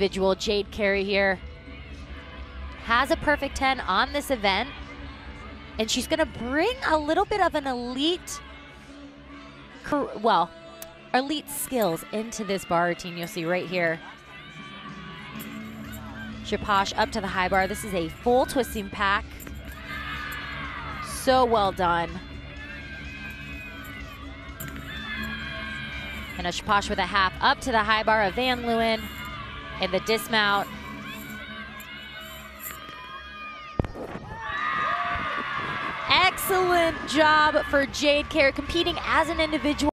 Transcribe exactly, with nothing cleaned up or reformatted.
individual. Jade Carey here has a perfect ten on this event, and she's gonna bring a little bit of an elite, well, elite skills into this bar routine. You'll see right here. Shaposh up to the high bar. This is a full twisting pack. So well done. And a Shaposh with a half up to the high bar of Van Leeuwen in the dismount. Excellent job for Jade Carey competing as an individual.